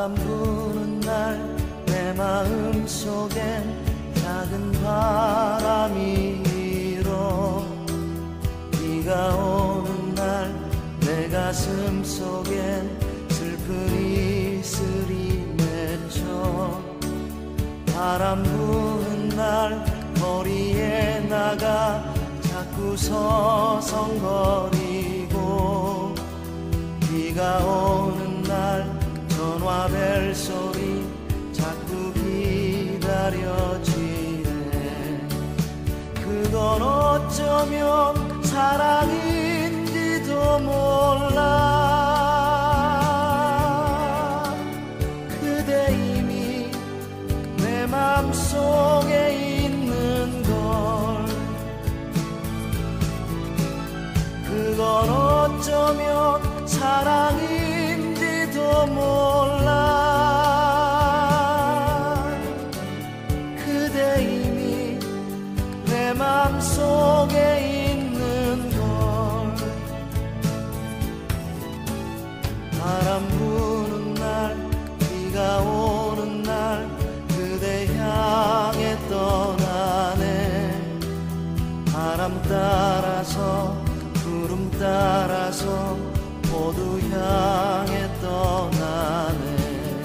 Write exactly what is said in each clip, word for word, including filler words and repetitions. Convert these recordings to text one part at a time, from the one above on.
바람 부는 날 내 마음 속엔 작은 바람이 일어 비가 오는 날 내 가슴 속엔 슬픈 이슬이 맺혀 바람 부는 날 머리에 나가 자꾸 서성거리고 비가 오는 날 전화벨 소리 자꾸 기다려지네. 그건 어쩌면 사랑인지도 몰라. 그대 이미 내 맘속에 있는 걸. 그건 어쩌면 사랑인지도 몰라. 그대 이미 내 맘속에 있는 걸. 바람 부는 날 비가 오는 날 그대 향해 떠나네. 바람 따라서 구름 따라서 모두 향해 떠나네.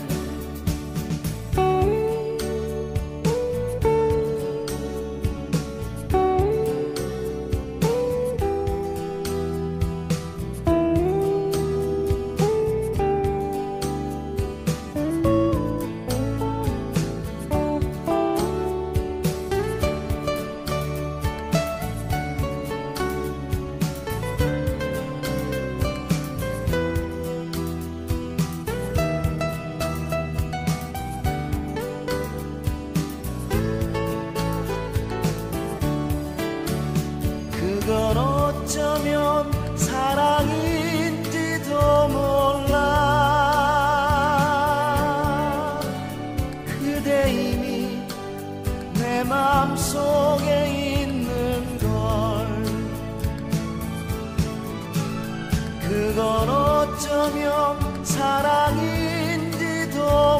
그건 어쩌면 사랑인지도 몰라. 그대 이미 내 맘속에 있는 걸. 그건 어쩌면 사랑인지도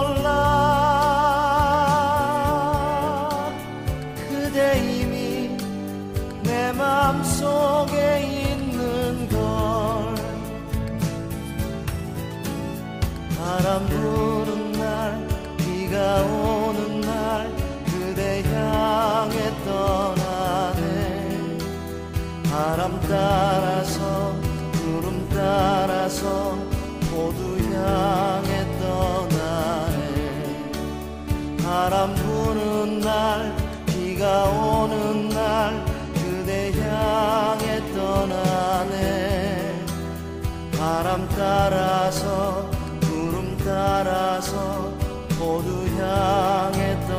몰라. 그대 이미 내 맘속에 있는 걸. 바람 부는 날 비가 오는 날 그대 향해 떠나네. 바람 따라서 구름 따라서 모두 향해 떠나네. 바람 부는 날 비가 오는 날 향해 떠나네. 바람 따라서 구름 따라서 모두 향해 떠나네.